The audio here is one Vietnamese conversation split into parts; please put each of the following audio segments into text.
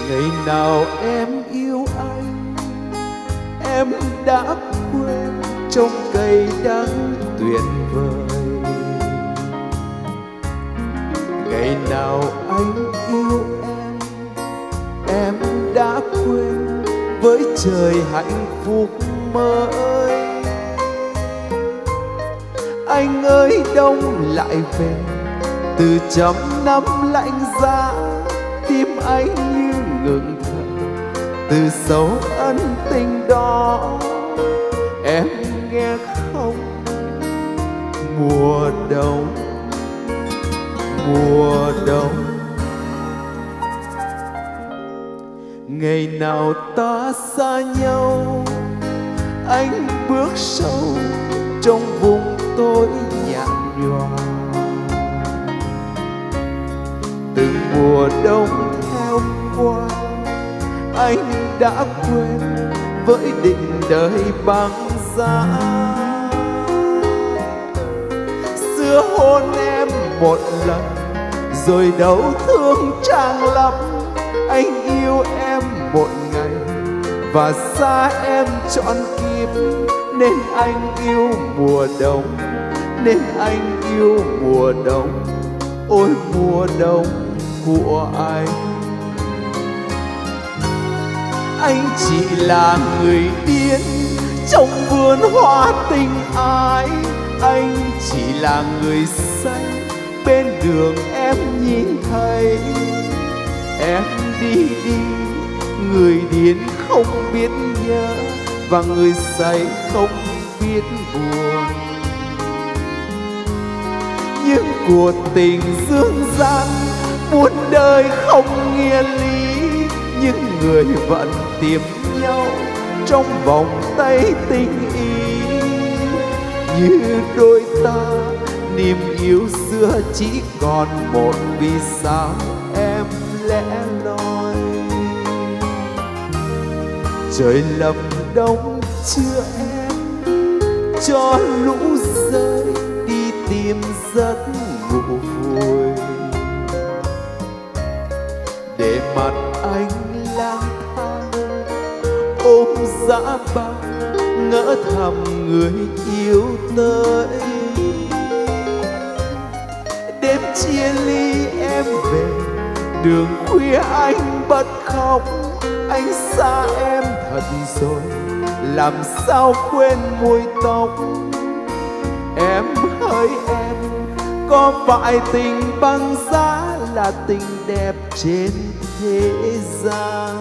Ngày nào em yêu anh, em đã quên trong cay đắng tuyệt vời. Ngày nào anh yêu em đã quên với trời hạnh phúc mới. Anh ơi đông lại về, từ trăm năm lạnh giá, tim anh như ngừng thở từ sâu ân tình đó. Em nghe không? Mùa đông, mùa đông. Ngày nào ta xa nhau, anh bước sâu trong vùng tối nhạt nhòa. Từng mùa đông theo qua, anh đã quên với định đời băng giá. Xưa hôn em một lần rồi đau thương tràn lắm. Anh yêu em một ngày và xa em trọn kiếp, nên anh yêu mùa đông, nên anh yêu mùa đông. Ôi mùa đông của anh chỉ là người điên trong vườn hoa tình ái. Anh chỉ là người say bên đường em nhìn thấy. Em đi đi, người điên không biết nhớ và người say không biết buồn. Nhưng cuộc tình dương gian muôn đời không nghĩa lý, những người vẫn tìm nhau trong vòng tay tình ý. Như đôi ta niềm yêu xưa chỉ còn một, vì sao em lẻ loi. Trời lập đông chưa em cho lũ rơi đi tìm giấc ngủ vui, để mặt anh lang thang ôm dã băng ngỡ thầm người yêu tới. Đêm chia ly em về, đường khuya anh bật khóc. Anh xa em thật rồi, làm sao quên mùi tóc. Em hỡi em, có phải tình băng giá là tình đẹp trên thế gian?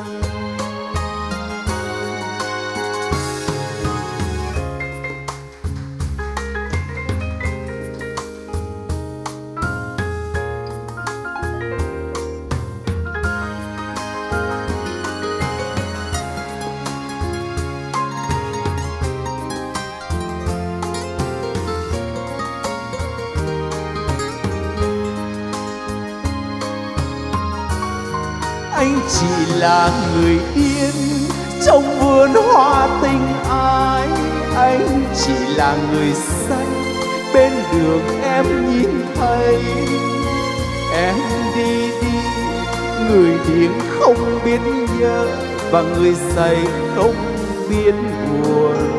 Anh chỉ là người điên trong vườn hoa tình ái. Anh chỉ là người say bên đường em nhìn thấy. Em đi đi, người điên không biết nhớ và người say không biết buồn.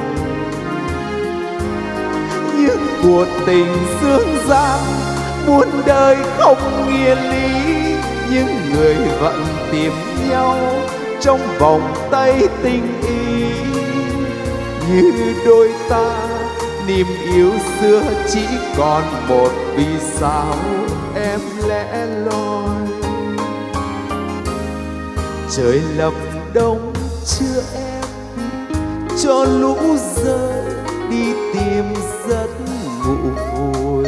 Nhưng cuộc tình dương gian muôn đời không nghĩa lý, những người vẫn tìm nhau trong vòng tay tình ý. Như đôi ta niềm yêu xưa chỉ còn một, vì sao em lẻ loi. Trời lập đông chưa em cho lũ rơi đi tìm giấc ngủ vui,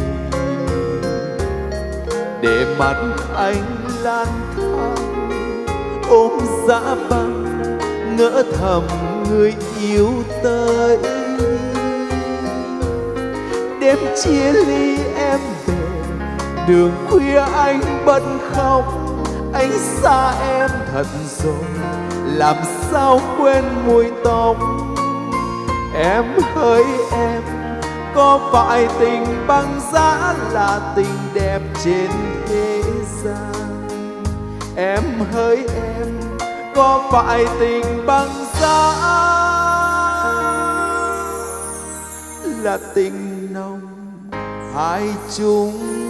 để mặt anh lang thang ôm dã băng ngỡ thầm người yêu tới. Đêm chia ly em về, đường khuya anh bật khóc. Anh xa em thật rồi, làm sao quên mùi tóc. Em hỡi em, có phải tình băng giá là tình đẹp trên thế gian? Em hỡi em, có phải tình băng giá là tình nồng hai chúng